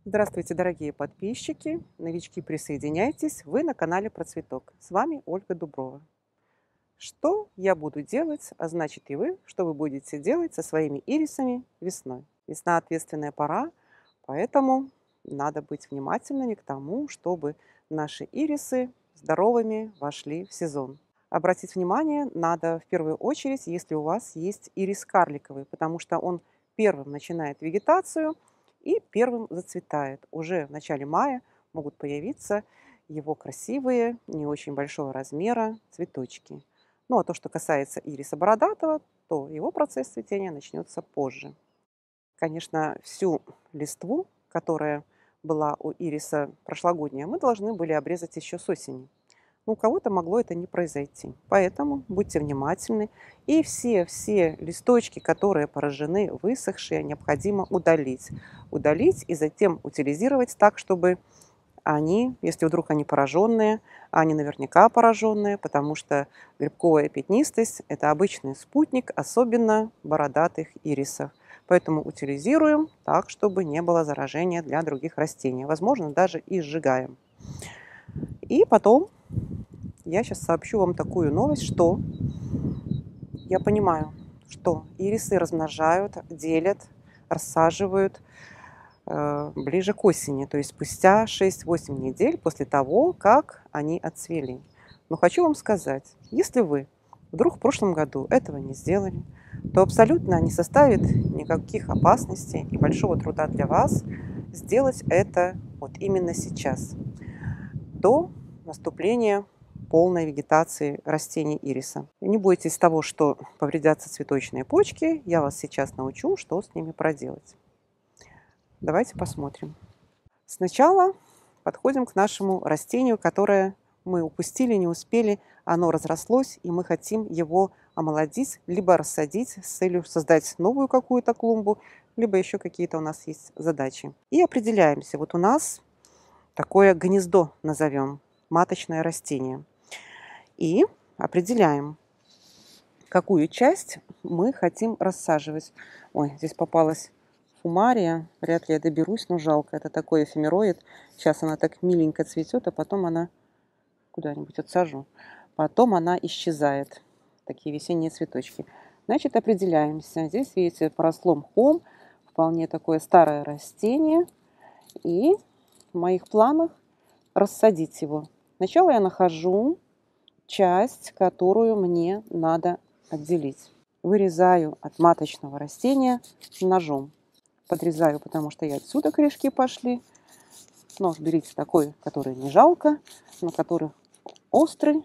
Здравствуйте, дорогие подписчики, новички, присоединяйтесь, вы на канале Про Цветок. С вами Ольга Дуброва. Что я буду делать, а значит и вы, что вы будете делать со своими ирисами весной. Весна – ответственная пора, поэтому надо быть внимательными к тому, чтобы наши ирисы здоровыми вошли в сезон. Обратить внимание надо в первую очередь, если у вас есть ирис карликовый, потому что он первым начинает вегетацию и первым зацветает. Уже в начале мая могут появиться его красивые, не очень большого размера цветочки. Ну а то, что касается ириса бородатого, то его процесс цветения начнется позже. Конечно, всю листву, которая была у ириса прошлогодняя, мы должны были обрезать еще с осени. Но у кого-то могло это не произойти. Поэтому будьте внимательны. И все листочки, которые поражены, высохшие, необходимо удалить. Удалить и затем утилизировать так, чтобы они, если вдруг они пораженные, а они наверняка пораженные, потому что грибковая пятнистость – это обычный спутник, особенно бородатых ирисов. Поэтому утилизируем так, чтобы не было заражения для других растений. Возможно, даже и сжигаем. И потом я сейчас сообщу вам такую новость, что я понимаю, что ирисы размножают, делят, рассаживают ближе к осени, то есть спустя 6-8 недель после того, как они отцвели. Но хочу вам сказать, если вы вдруг в прошлом году этого не сделали, то абсолютно не составит никаких опасностей и большого труда для вас сделать это вот именно сейчас, до наступления полной вегетации растений ириса. И не бойтесь того, что повредятся цветочные почки, я вас сейчас научу, что с ними проделать. Давайте посмотрим. Сначала подходим к нашему растению, которое мы упустили, не успели. Оно разрослось, и мы хотим его омолодить, либо рассадить с целью создать новую какую-то клумбу, либо еще какие-то у нас есть задачи. И определяемся. Вот у нас такое гнездо, назовем, маточное растение. И определяем, какую часть мы хотим рассаживать. Ой, здесь попалась фумария. Вряд ли я доберусь, но жалко. Это такой эфемероид. Сейчас она так миленько цветет, а потом она куда-нибудь отсажу. Потом она исчезает. Такие весенние цветочки. Значит, определяемся. Здесь, видите, поросло мхом. Вполне такое старое растение. И в моих планах рассадить его. Сначала я нахожу часть, которую мне надо отделить. Вырезаю от маточного растения ножом. Подрезаю, потому что и отсюда корешки пошли. Нож берите такой, который не жалко, но который острый.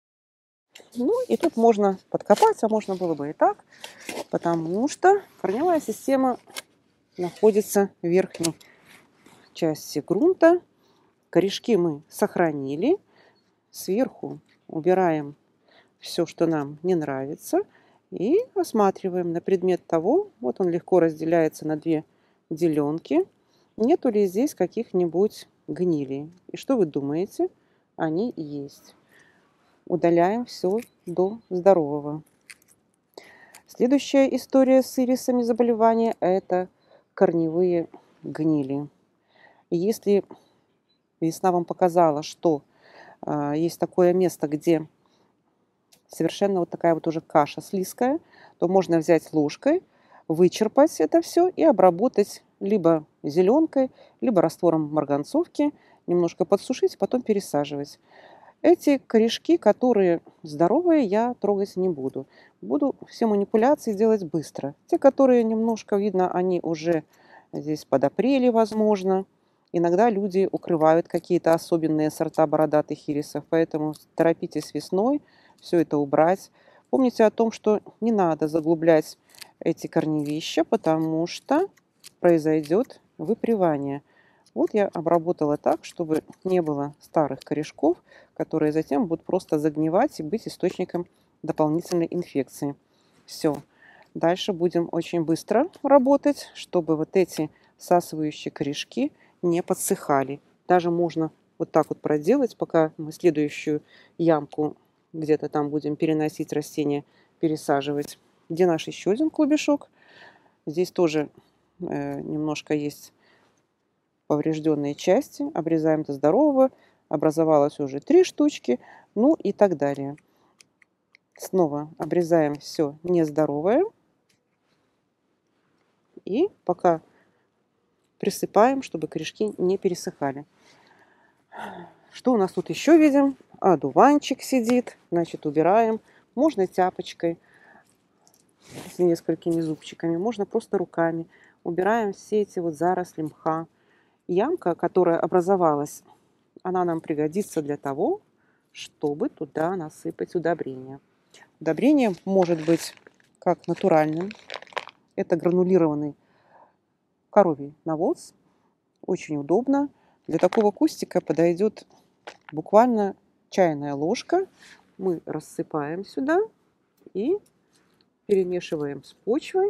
Ну и тут можно подкопать, а можно было бы и так, потому что корневая система находится в верхней части грунта. Корешки мы сохранили. Сверху убираем все, что нам не нравится, и осматриваем на предмет того, вот он легко разделяется на две деленки, нету ли здесь каких-нибудь гнилей. И что вы думаете? Они есть. Удаляем все до здорового. Следующая история с ирисами заболевания – это корневые гнили. Если весна вам показала, что есть такое место, где совершенно вот такая вот уже каша слизкая, то можно взять ложкой, вычерпать это все и обработать либо зеленкой, либо раствором марганцовки, немножко подсушить, потом пересаживать. Эти корешки, которые здоровые, я трогать не буду. Буду все манипуляции делать быстро. Те, которые немножко, видно, они уже здесь подопрели, возможно. Иногда люди укрывают какие-то особенные сорта бородатых ирисов, поэтому торопитесь весной все это убрать. Помните о том, что не надо заглублять эти корневища, потому что произойдет выпривание. Вот я обработала так, чтобы не было старых корешков, которые затем будут просто загнивать и быть источником дополнительной инфекции. Все. Дальше будем очень быстро работать, чтобы вот эти всасывающие корешки не подсыхали. Даже можно вот так вот проделать, пока мы следующую ямку где-то там будем переносить растения, пересаживать. Где наш еще один клубешок? Здесь тоже немножко есть поврежденные части, обрезаем до здорового, образовалось уже 3 штучки, ну и так далее. Снова обрезаем все нездоровое и пока присыпаем, чтобы корешки не пересыхали. Что у нас тут еще видим? Одуванчик сидит, значит, убираем. Можно тяпочкой с несколькими зубчиками, можно просто руками. Убираем все эти вот заросли мха. Ямка, которая образовалась, она нам пригодится для того, чтобы туда насыпать удобрение. Удобрение может быть как натуральным. Это гранулированный коровий навоз. Очень удобно. Для такого кустика подойдет буквально чайная ложка. Мы рассыпаем сюда и перемешиваем с почвой,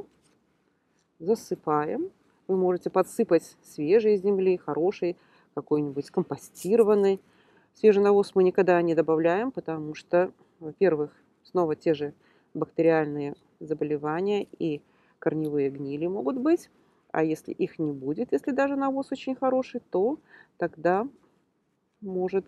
засыпаем. Вы можете подсыпать свежей земли, хорошей, какой-нибудь компостированной. Свежий навоз мы никогда не добавляем, потому что, во-первых, снова те же бактериальные заболевания и корневые гнили могут быть. А если их не будет, если даже навоз очень хороший, то тогда может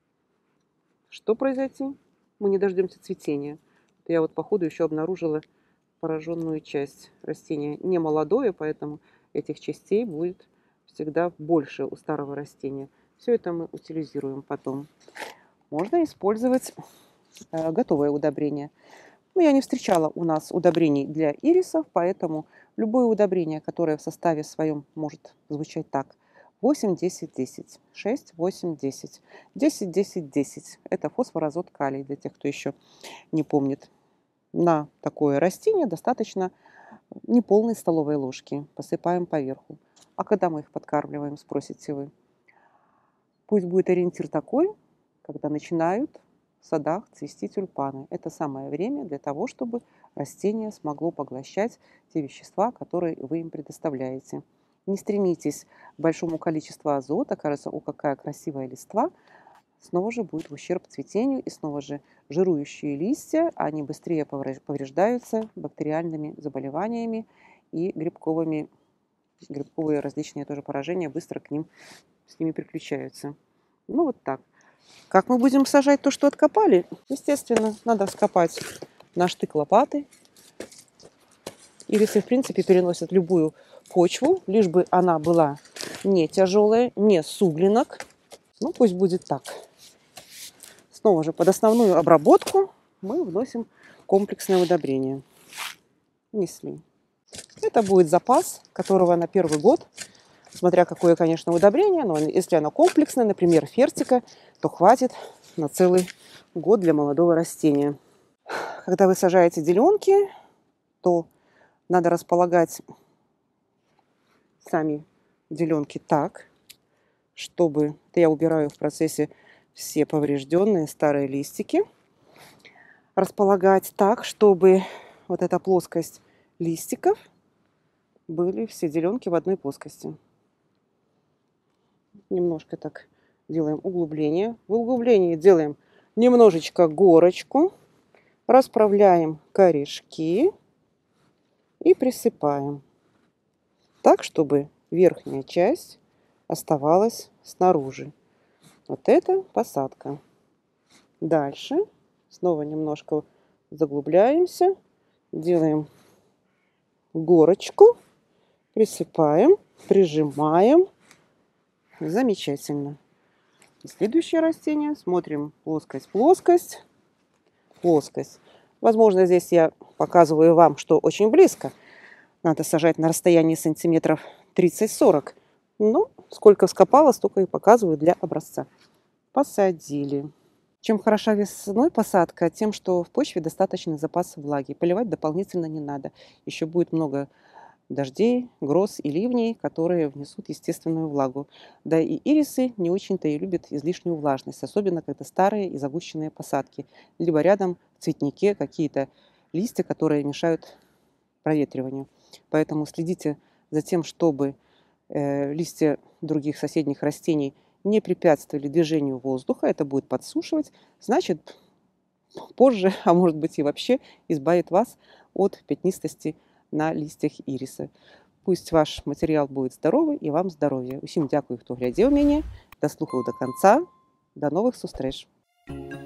что произойти? Мы не дождемся цветения. Я вот по ходу еще обнаружила пораженную часть растения. Не молодое, поэтому этих частей будет всегда больше у старого растения. Все это мы утилизируем потом. Можно использовать готовое удобрение. Но я не встречала у нас удобрений для ирисов, поэтому любое удобрение, которое в составе своем может звучать так: 8, 10, 10, 6, 8, 10, 10, 10, 10. Это фосфор, азот, калий, для тех, кто еще не помнит. На такое растение достаточно неполной столовой ложки. Посыпаем поверху. А когда мы их подкармливаем, спросите вы? Пусть будет ориентир такой, когда начинают в садах цвести тюльпаны. Это самое время для того, чтобы растение смогло поглощать те вещества, которые вы им предоставляете. Не стремитесь к большому количеству азота. Кажется, о, какая красивая листва. Снова же будет в ущерб цветению, и снова же жирующие листья, они быстрее повреждаются бактериальными заболеваниями и грибковые различные тоже поражения быстро с ними приключаются. Ну вот так. Как мы будем сажать то, что откопали? Естественно, надо вскопать на штык лопаты. Ирисы, в принципе, переносят любую почву, лишь бы она была не тяжелая, не с углинок. Ну, пусть будет так. Снова же под основную обработку мы вносим комплексное удобрение. Внесли. Это будет запас, которого на первый год, смотря какое, конечно, удобрение, но если оно комплексное, например, фертика, то хватит на целый год для молодого растения. Когда вы сажаете деленки, то надо располагать сами деленки так, чтобы... Это я убираю в процессе все поврежденные старые листики. Располагать так, чтобы вот эта плоскость листиков были все деленки в одной плоскости. Немножко так делаем углубление. В углублении делаем немножечко горочку, расправляем корешки и присыпаем так, чтобы верхняя часть оставалась снаружи. Вот это посадка. Дальше снова немножко заглубляемся, делаем горочку, присыпаем, прижимаем. Замечательно. Следующее растение. Смотрим плоскость, плоскость, плоскость. Возможно, здесь я показываю вам, что очень близко. Надо сажать на расстоянии сантиметров 30-40. Ну, сколько вскопала, столько и показываю для образца. Посадили. Чем хороша весной посадка? Тем, что в почве достаточный запас влаги. Поливать дополнительно не надо. Еще будет много дождей, гроз и ливней, которые внесут естественную влагу. Да и ирисы не очень-то и любят излишнюю влажность, особенно когда старые и загущенные посадки, либо рядом в цветнике какие-то листья, которые мешают проветриванию. Поэтому следите за тем, чтобы листья других соседних растений не препятствовали движению воздуха. Это будет подсушивать. Значит, позже, а может быть и вообще, избавит вас от пятнистости на листьях ириса. Пусть ваш матеріал буде здоровий і вам здоров'я. Усім дякую, хто глядів мене. Дослухав до кінця. До нових зустріч!